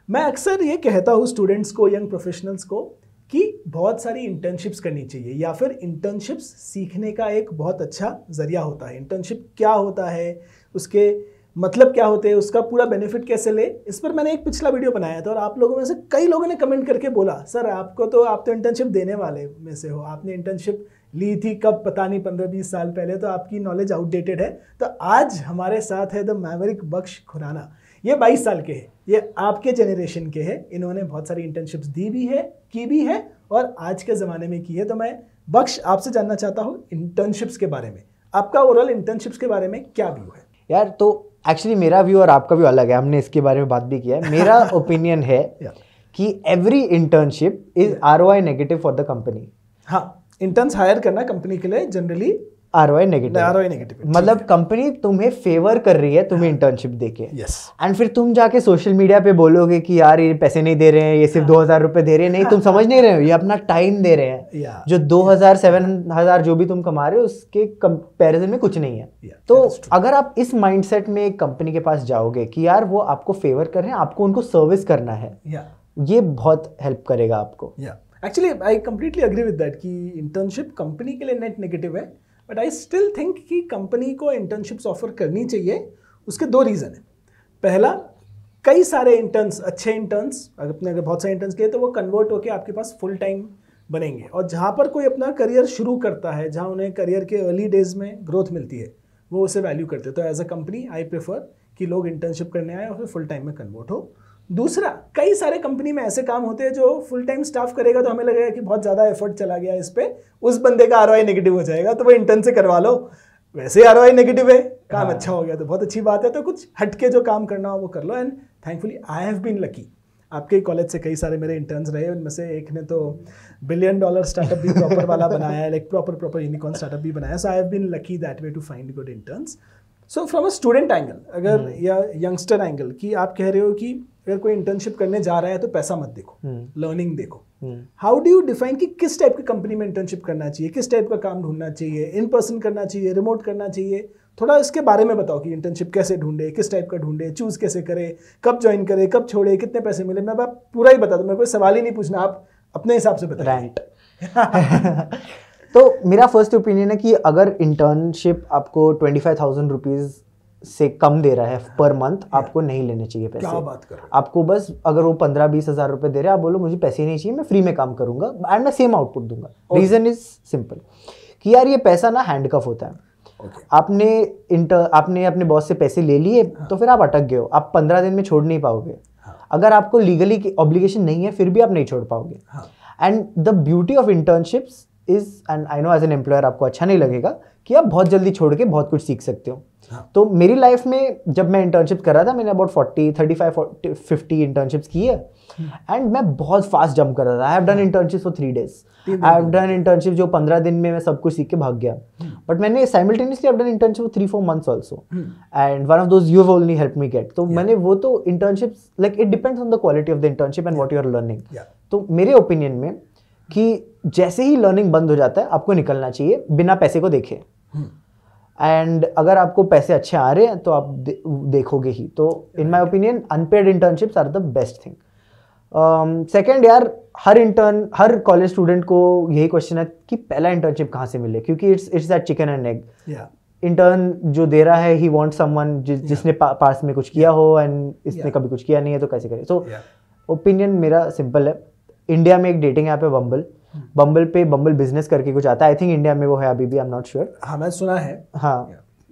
मैं अक्सर ये कहता हूँ स्टूडेंट्स को, यंग प्रोफेशनल्स को, कि बहुत सारी इंटर्नशिप्स करनी चाहिए, या फिर इंटर्नशिप्स सीखने का एक बहुत अच्छा जरिया होता है। इंटर्नशिप क्या होता है, उसके मतलब क्या होते हैं, उसका पूरा बेनिफिट कैसे ले, इस पर मैंने एक पिछला वीडियो बनाया था और आप लोगों में से कई लोगों ने कमेंट करके बोला, सर आप तो इंटर्नशिप देने वाले में से हो, आपने इंटर्नशिप ली थी कब, पता नहीं 15-20 साल पहले, तो आपकी नॉलेज आउटडेटेड है। तो आज हमारे साथ है द मैवरिक बख्श खुराना। ये 22 साल के हैं, ये आपके जनरेशन के हैं, इन्होंने बहुत सारी इंटर्नशिप्स दी भी है, की भी है और आज के ज़माने में की है। तो मैं बख्श आपसे जानना चाहता हूँ इंटर्नशिप्स के बारे में, आपका ओवरऑल इंटर्नशिप्स के बारे में क्या व्यू है? यार तो एक्चुअली मेरा व्यू और आपका व्यू अलग है, हमने इसके बारे में बात भी किया है। मेरा ओपिनियन है कि every internship is ROI negative for the company. हाँ, इंटर्न्स हायर करना कंपनी के लिए जनरली ROI नेगेटिव, मतलब कंपनी तुम्हें फेवर कर रही है तुम्हें इंटर्नशिप देके, एंड फिर तुम जाके सोशल मीडिया पे बोलोगे कि यार ये पैसे नहीं दे रहे हैं, ये सिर्फ 2000 रुपए दे रहे हैं। नहीं, तुम समझ नहीं रहे हो, ये अपना टाइम दे रहे हैं। जो 2000 7000 जो भी तुम कमा रहे हो उसके कंपैरिजन में कुछ नहीं है। तो अगर आप इस माइंडसेट में एक कंपनी के पास जाओगे कि यार वो आपको फेवर कर रहे हैं, आपको उनको सर्विस करना है, ये बहुत हेल्प करेगा आपको। Actually I completely agree with that कि इंटर्नशिप कंपनी के लिए नेट नेगेटिव है, बट आई स्टिल थिंक कि कंपनी को इंटर्नशिप्स ऑफर करनी चाहिए। उसके दो रीज़न है। पहला, कई सारे इंटर्न्स, अच्छे इंटर्न्स, अगर बहुत सारे इंटर्न्स किए तो वो कन्वर्ट होकर आपके पास फुल टाइम बनेंगे, और जहाँ पर कोई अपना करियर शुरू करता है, जहाँ उन्हें करियर के अर्ली डेज में ग्रोथ मिलती है, वो उसे वैल्यू करते हैं। तो as a company I prefer कि लोग इंटर्नशिप करने आए और फिर फुल टाइम में कन्वर्ट हो। दूसरा, कई सारे कंपनी में ऐसे काम होते हैं जो फुल टाइम स्टाफ करेगा तो हमें लगेगा कि बहुत ज़्यादा एफर्ट चला गया इस पे, उस बंदे का ROI नेगेटिव हो जाएगा, तो वो इंटर्न से करवा लो, वैसे ROI नेगेटिव है, काम अच्छा हो गया तो बहुत अच्छी बात है। तो कुछ हटके जो काम करना हो वो कर लो। And thankfully I have been lucky, आपके कॉलेज से कई सारे मेरे इंटर्न्स रहे, उनमें से एक ने तो $1 बिलियन स्टार्टअप भी प्रॉपर वाला बनाया है, लाइक प्रॉपर यूनिकॉर्न स्टार्टअप भी बनाया। So I have been lucky that way to find good interns. So from a student angle अगर या यंगस्टर एंगल, कि आप कह रहे हो कि अगर कोई इंटर्नशिप करने जा रहा है तो पैसा मत देखो, लर्निंग देखो। हाउ डू यू डिफाइन कि किस टाइप की कंपनी में इंटर्नशिप करना चाहिए, किस टाइप का काम ढूंढना चाहिए, इन पर्सन करना चाहिए, रिमोट करना चाहिए? थोड़ा इसके बारे में बताओ कि इंटर्नशिप कैसे ढूंढे, किस टाइप का ढूंढे, चूज कैसे करे, कब ज्वाइन करे, कब छोड़े, कितने पैसे मिले। मैं आप पूरा ही बता दूं, मेरे कोई सवाल ही नहीं पूछना, आप अपने हिसाब से बताइए। तो मेरा फर्स्ट ओपिनियन है कि अगर इंटर्नशिप आपको 25,000 रुपीज से कम दे रहा है पर मंथ, आपको नहीं लेने चाहिए पैसे। क्या बात कर रहे हो? आपको बस, अगर वो 15-20 हज़ार रुपए दे रहे हैं, आप बोलो मुझे पैसे नहीं चाहिए, मैं फ्री में काम करूंगा एंड मैं सेम आउटपुट दूंगा। रीजन इज सिंपल कि यार ये पैसा ना हैंडकफ होता है। आपने अपने बॉस से पैसे ले लिए, तो फिर आप अटक गए हो, आप 15 दिन में छोड़ नहीं पाओगे। अगर आपको लीगली ऑब्लिगेशन नहीं है फिर भी आप नहीं छोड़ पाओगे। And the beauty of internships is, and I know as an employer आपको अच्छा नहीं लगेगा, कि आप बहुत जल्दी छोड़ के बहुत कुछ सीख सकते हो। तो मेरी लाइफ में जब मैं इंटर्नशिप कर रहा था, मैंने अबाउट 35-40-50 इंटर्नशिप्स की है, एंड मैं बहुत फास्ट जंप कर रहा था। I have done internship for 3 days, I have done internship जो 15 दिन में मैं सब कुछ सीख के भाग गया। बट मैंने simultaneously done internship for 3-4 months also, and one of those you have only help me get. तो मैंने वो तो internships, like it depends on the quality of the internship and what you are learning. तो मेरे opinion में कि जैसे ही learning बंद हो जाता है आपको निकलना चाहिए बिना पैसे को देखे। एंड अगर आपको पैसे अच्छे आ रहे हैं तो आप देखोगे ही। तो in my opinion unpaid internships are the best thing. Second, यार हर कॉलेज स्टूडेंट को यही क्वेश्चन है कि पहला इंटर्नशिप कहाँ से मिले, क्योंकि it's that chicken and egg. Intern जो दे रहा है ही वांट समवन जिसने पास में कुछ किया हो, एंड इसने कभी कुछ किया नहीं है, तो कैसे करे। सो ओपिनियन मेरा सिंपल है। इंडिया में एक डेटिंग ऐप है बम्बल पे बम्बल बिजनेस करके कुछ आता है। आई थिंक इंडिया में वो है अभी भी, आई एम नॉट श्योर। हाँ, मैं सुना है। हाँ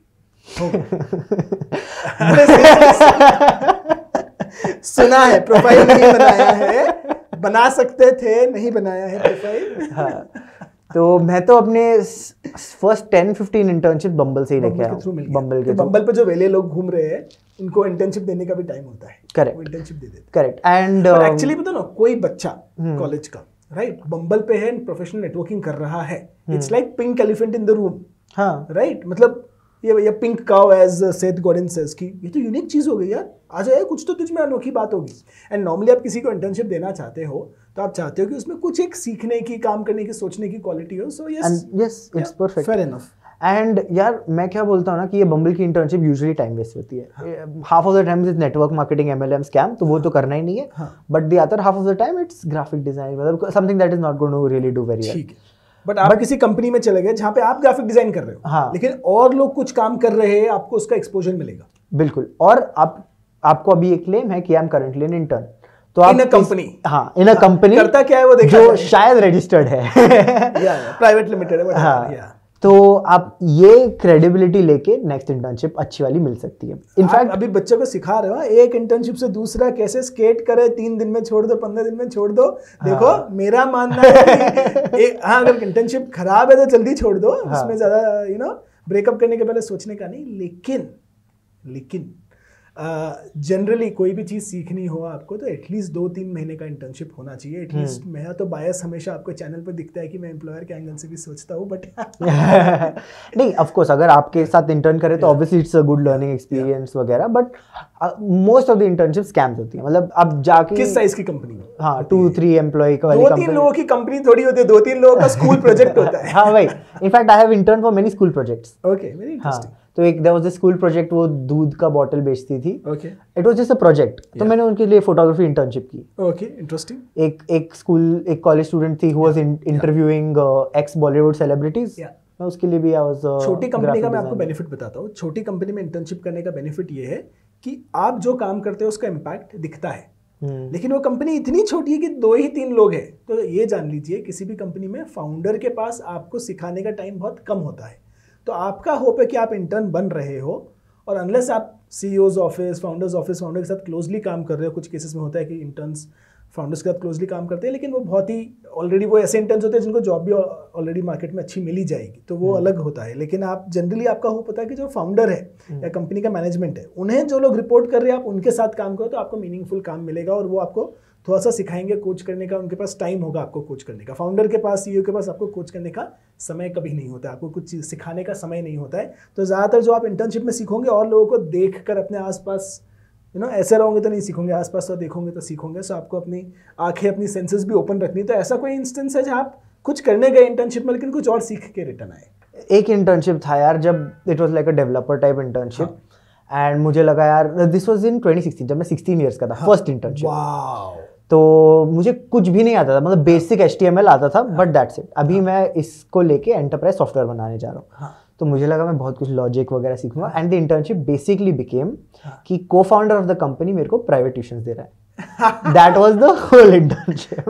सुना है, प्रोफाइल नहीं बनाया है, बना सकते थे, नहीं बनाया है प्रोफाइल। हाँ, तो मैं तो अपने फर्स्ट 10-15 इंटर्नशिप बम्बल से ही लेके आया। बम्बल पे जो वेले लोग घूम रहे हैं उनको इंटर्नशिप देने का भी टाइम होता है। करेक्ट, इंटर्नशिप दे देते। करेक्ट। एंड एक्चुअली पता ना, कोई बच्चा कॉलेज का राइट बम्बल पे है, प्रोफेशनल नेटवर्किंग कर रहा है, it's like pink elephant in the room. हाँ, राइट, मतलब ये pink cow as Seth Godin says कि ये तो यूनिक चीज हो गई यार, आ जाए, कुछ तो तुझ में अनोखी बात होगी। एंड नॉर्मली आप किसी को इंटर्नशिप देना चाहते हो तो आप चाहते हो कि उसमें कुछ एक सीखने की, काम करने की, सोचने की क्वालिटी हो। So yes, it's perfect, fair enough. And यार मैं क्या बोलता हूँ ना कि ये बम्बल की इंटर्नशिप यूजुअली टाइम वेस्ट होती है. Half of the time is network marketing MLM scam, तो वो तो करना ही नहीं है. But the other half of the time it's graphic design, मतलब something that is not going to really do very well. But आप किसी कंपनी में चले गए जहाँ पे आप ग्राफिक डिजाइन कर रहे हो, हाँ, लेकिन और लोग कुछ काम कर रहे हैं, आपको उसका एक्सपोजर मिलेगा. बिल्कुल. और आपको अभी एक क्लेम है कि I am currently an intern, तो आप इन अ कंपनी, हाँ, इन अ कंपनी करता क्या है वो देखा जो शायद रजिस्टर्ड है, प्राइवेट लिमिटेड है. हाँ, तो आप ये क्रेडिबिलिटी लेके नेक्स्ट इंटर्नशिप अच्छी वाली मिल सकती है. इनफैक्ट अभी बच्चों को सिखा रहे हो एक इंटर्नशिप से दूसरा कैसे स्केट करे, 3 दिन में छोड़ दो, 15 दिन में छोड़ दो. देखो मेरा मानना है कि अगर इंटर्नशिप खराब है तो जल्दी छोड़ दो, उसमें ज्यादा ब्रेकअप करने के पहले सोचने का नहीं. लेकिन जनरली कोई भी चीज़ सीखनी हो आपको तो एटलीस्ट 2-3 महीने का इंटर्नशिप होना चाहिए एटलीस्ट. मैं तो बायस हमेशा आपको चैनल पर दिखता है कि मैं एम्प्लॉयर के एंगल से भी सोचता हूँ, बट नहीं, ऑफ कोर्स अगर आपके साथ इंटर्न करे तो obviously it's a good learning experience वगैरह, but most of the internship scams होती है. मतलब आप जाके किस साइज की कंपनी में, हाँ, 2-3 एम्प्लॉय का 2-3 लोगों की कंपनी थोड़ी होती है, 2-3 लोगों का स्कूल प्रोजेक्ट होता है. हाँ भाई, in fact I have intern for many school projects. Okay, very interesting. तो एक there was a school project, वो दूध का बॉटल बेचती थी. Okay, it was just a project, तो मैंने उनके लिए फोटोग्राफी इंटर्नशिप की. Okay, interesting. एक कॉलेज स्टूडेंट थी who was interviewing ex Bollywood celebrities. मैं उसके लिए भी आई वाज छोटी कंपनी का मैं आपको बेनिफिट बताता हूँ. छोटी कंपनी में इंटर्नशिप करने का बेनिफिट ये है कि आप जो काम करते हो उसका इम्पैक्ट दिखता है. लेकिन वो कंपनी इतनी छोटी है कि 2 ही 3 लोग हैं, तो ये जान लीजिए किसी भी कंपनी में फाउंडर के पास आपको सिखाने का टाइम बहुत कम होता है. तो आपका होप है कि आप इंटर्न बन रहे हो, और अनलेस आप CEO's ऑफिस, फाउंडर के साथ क्लोजली काम कर रहे हो. कुछ केसेस में होता है कि इंटर्न्स फाउंडर्स के साथ क्लोजली काम करते हैं, लेकिन वो बहुत ही ऑलरेडी वो ऐसे इंटर्न्स होते हैं जिनको जॉब भी ऑलरेडी मार्केट में अच्छी मिल ही जाएगी, तो वो अलग होता है. लेकिन आप जनरली आपका होप होता है कि जो फाउंडर है या कंपनी का मैनेजमेंट है, उन्हें जो लोग रिपोर्ट कर रहे हैं आप उनके साथ काम करो तो आपको मीनिंगफुल काम मिलेगा, और वो आपको थोड़ा सा सिखाएंगे कोच करने का. उनके पास टाइम होगा आपको कोच करने का. फाउंडर के पास, CEO के पास आपको कोच करने का समय कभी नहीं होता, आपको कुछ चीज़ सिखाने का समय नहीं होता है. तो ज़्यादातर जो आप इंटर्नशिप में सीखोगे और लोगों को देख कर अपने आसपास ऐसे रहोगे तो नहीं सीखोगे, आसपास तो देखोगे तो सीखोगे. सो आपको अपनी आंखें, अपनी सेंसेस भी ओपन रखनी. तो ऐसा कोई इंस्टेंस है जहाँ आप कुछ करने गए इंटर्नशिप में लेकिन कुछ और सीख के रिटर्न आए? एक इंटर्नशिप था यार, जब it was like a developer type internship, and मुझे लगा यार दिस वाज इन 2016, जब मैं 16 ईयर्स का था. First internship. वाओ. तो मुझे कुछ भी नहीं आता था, मतलब बेसिक HTML आता था, बट दैट्स इट. अभी मैं इसको लेके एंटरप्राइज सॉफ्टवेयर बनाने जा रहा हूँ. तो मुझे लगा मैं बहुत कुछ लॉजिक वगैरह सीखूंगा. And the internship basically became कि को-फाउंडर ऑफ द कंपनी मेरे को प्राइवेट ट्यूशंस दे रहा है. That was the whole internship.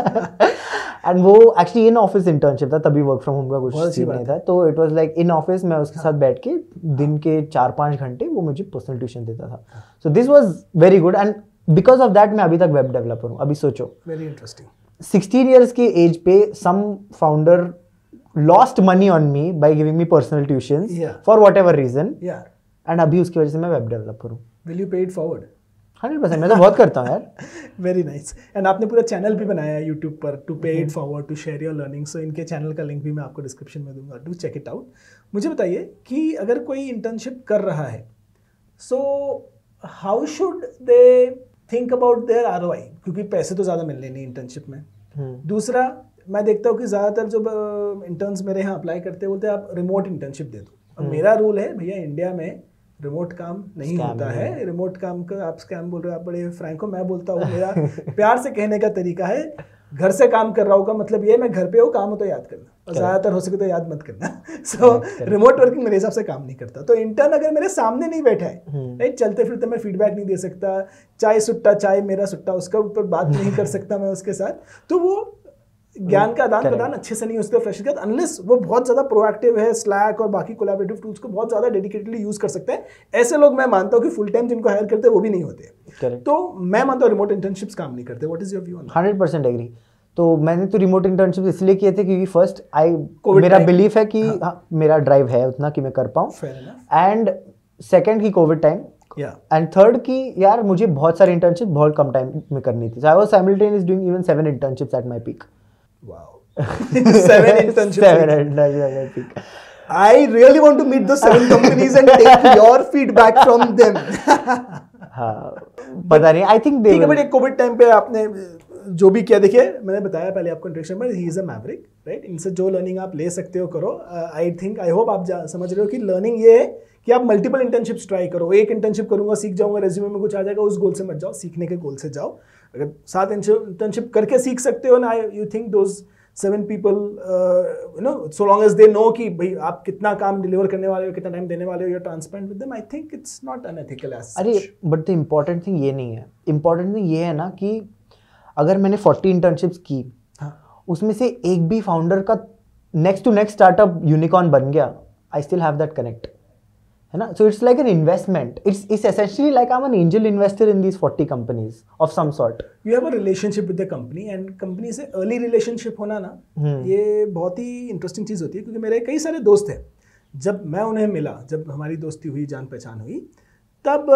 And वो एक्चुअली इन ऑफिस इंटर्नशिप था, तभी वर्क फ्रॉम होम का कुछ सीन नहीं था. तो it was like in office, मैं उसके साथ बैठ के दिन के 4-5 घंटे वो मुझे पर्सनल ट्यूशन देता था. So this was very good, and because of that मैं अभी तक वेब डेवलपर हूँ. अभी सोचो, वेरी इंटरेस्टिंग, 16 ईयर्स के एज पे some founder lost money on me by giving me personal tuitions for whatever reason, and अभी उसकी वजह से मैं वेब डेवलपर हूँ. Will you pay it forward? 100%. मैं तो बहुत करता हूँ यार. Very nice. एंड आपने पूरा चैनल भी बनाया है यूट्यूब पर, to pay it forward, to share your learning. So इनके चैनल का लिंक भी मैं आपको डिस्क्रिप्शन में दूंगा, डू चेक इट आउट. मुझे बताइए कि अगर कोई इंटर्नशिप कर रहा है, so how should they think about their ROI, क्योंकि पैसे तो ज़्यादा मिलने नहीं इंटर्नशिप में. दूसरा, मैं देखता हूँ कि ज़्यादातर जो इंटर्न्स मेरे यहाँ अप्लाई करते हैं बोलते हैं आप रिमोट इंटर्नशिप दे दो. और मेरा रूल है भैया, इंडिया में रिमोट काम नहीं होता है. रिमोट काम का आप स्कैम बोल रहे हो, आप बड़े फ्रैंको. मैं बोलता हूँ, मेरा प्यार से कहने का तरीका है, घर से काम कर रहा होगा मतलब ये मैं घर पे हूँ, काम हो तो याद करना, और ज़्यादातर हो सके तो याद मत करना. सो रिमोट वर्किंग मेरे हिसाब से काम नहीं करता. तो इंटर्न अगर मेरे सामने नहीं बैठा है, राइट, चलते फिरते मैं फीडबैक नहीं दे सकता, चाय सुट्टा चाय मेरा सुट्टा, उसका ऊपर बात नहीं कर सकता मैं उसके साथ, तो वो ज्ञान का आदान प्रदान अच्छे से नहीं उसके फ्रेशर के साथ, अनलेस वो बहुत ज़्यादा प्रोएक्टिव है, स्लैक और बाकी कोलैबोरेटिव टूल्स को बहुत ज़्यादा डेडिकेटली यूज़ कर सकते हैं. ऐसे लोग मैं मानता हूँ कि फुल टाइम जिनको हायर करते हैं वो भी नहीं होते. तो मैं मानता हूँ रिमोट इंटर्नशिप्स काम नहीं करते. What is your view on that? 100% agree. तो मैंने तो रिमोट इंटर्नशिप इसलिए किए थे क्योंकि फर्स्ट मेरा बिलीफ है कि मेरा ड्राइव है उतना कि मैं कर पाऊँ, एंड सेकेंड की कोविड टाइम, एंड थर्ड की यार मुझे बहुत सारी इंटर्नशिप बहुत कम टाइम में करनी थी. I was simultaneously doing even 7 internships at my peak. Wow. 7 internships. 7 internships at peak. I really want to meet those 7 companies and take your feedback from them. हाँ, पता नहीं. I think they. ठीक है, but एक Covid time पे आपने जो भी किया, देखिए मैंने बताया पहले आपको इंट्रोडक्शन में, he is a maverick, right. इनसे जो लर्निंग आप ले सकते हो करो। आई होप आप समझ रहे हो कि लर्निंग ये है कि आप मल्टीपल इंटर्नशिप्स ट्राई करो। एक इंटर्नशिप करूंगा, सीख जाऊंगा, रेज्यूमे में कुछ आ जाएगा, उस गोल से मत जाओ, सीखने के गोल से जाओ। अगर 7 इंटर्नशिप करके सीख सकते हो ना, you think those 7 people, you know, so long as they know कि भाई आप कितना काम डिलीवर करने वाले हो, कितना टाइम देने वाले हो, you are transparent with them, I think it's not unethical as such. अरे बट द इम्पोर्टेंट थिंग ये नहीं है, इम्पोर्टेंट थिंग ये है ना कि अगर मैंने 40 इंटर्नशिप्स की, उसमें से एक भी फाउंडर का next to next startup unicorn बन गया, I still have that connect, है ना। So it's like an investment, it's essentially like I am an angel investor in these 40 companies of some sort. You have a relationship with the company, and company से early relationship होना ना, ये बहुत ही interesting चीज़ होती है। क्योंकि मेरे कई सारे दोस्त हैं, जब मैं उन्हें मिला, जब हमारी दोस्ती हुई, जान पहचान हुई, तब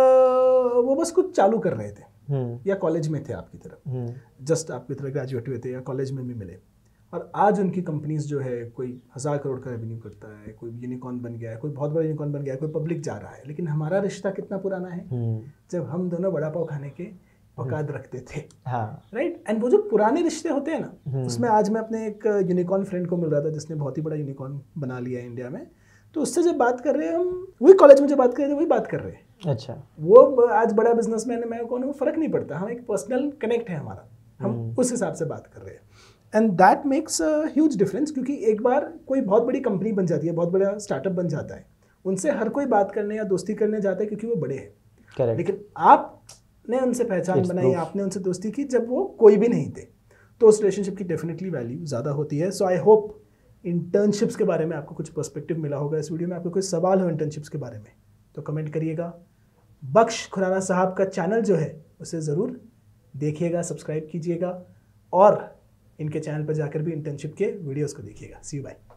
वो बस कुछ चालू कर रहे थे या कॉलेज में थे आपकी तरह, जस्ट आपकी तरह ग्रेजुएट हुए थे या कॉलेज में भी मिले, और आज उनकी कंपनीज जो है कोई 1000 करोड़ का रेवेन्यू करता है, कोई यूनिकॉर्न बन गया है, कोई बहुत बड़ा यूनिकॉर्न बन गया है, कोई पब्लिक जा रहा है। लेकिन हमारा रिश्ता कितना पुराना है, जब हम दोनों वड़ा पाव खाने के औकात रखते थे, राइट। एंड वो जो पुराने रिश्ते होते हैं ना, उसमें आज मैं अपने एक यूनिकॉर्न फ्रेंड को मिल रहा था जिसने बहुत ही बड़ा यूनिकॉर्न बना लिया है इंडिया में, तो उससे जब बात कर रहे हैं हम, वही कॉलेज में जब बात कर रहे थे वही बात कर रहे हैं। अच्छा, वो आज बड़ा बिजनेसमैन है, मैं कौन हूँ, फर्क नहीं पड़ता, हम एक पर्सनल कनेक्ट है हमारा, हम उस हिसाब से बात कर रहे हैं। And that makes a huge difference, क्योंकि एक बार कोई बहुत बड़ी कंपनी बन जाती है, बहुत बड़ा स्टार्टअप बन जाता है, उनसे हर कोई बात करने या दोस्ती करने जाता है क्योंकि वो बड़े हैं। Correct. लेकिन आपने उनसे पहचान बनाई, आपने उनसे दोस्ती की जब वो कोई भी नहीं थे, तो उस रिलेशनशिप की डेफिनेटली वैल्यू ज़्यादा होती है। सो आई होप इंटर्नशिप्स के बारे में आपको कुछ पर्सपेक्टिव मिला होगा इस वीडियो में। आपको कोई सवाल हो इंटर्नशिप्स के बारे में तो कमेंट करिएगा। बख्श खुराना साहब का चैनल जो है उसे ज़रूर देखिएगा, सब्सक्राइब कीजिएगा, और इनके चैनल पर जाकर भी इंटर्नशिप के वीडियोस को देखिएगा। See you, bye.